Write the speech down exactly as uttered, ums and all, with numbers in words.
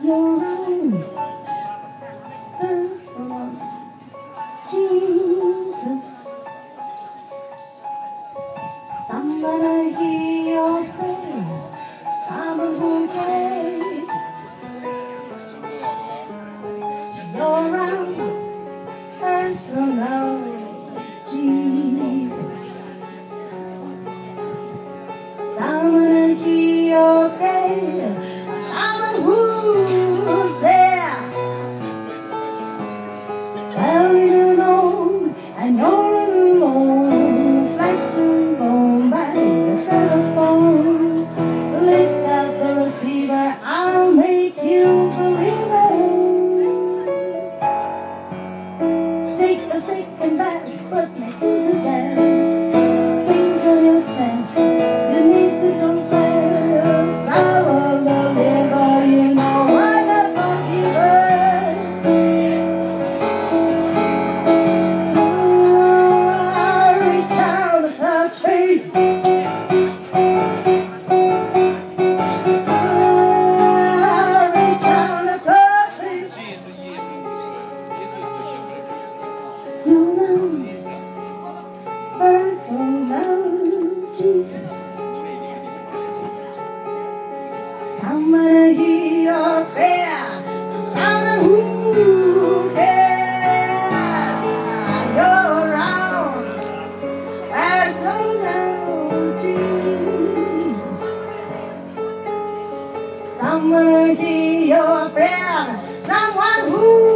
your own personal Jesus. Someone to hear your prayer, someone who gave your own personal Jesus. Someone to hear your prayer, someone who's there. Well, you don't know, and you're alone, flesh and bone by the telephone. Lift up the receiver, I'll make you believe it. Take the second best, put me to the bed. Think of your chances, you need to confess. I will deliver, you know I'm a forgiver. You know, personal Jesus. Someone to hear your prayer, someone who cares. You're around, personal Jesus. Someone to hear your prayer, someone who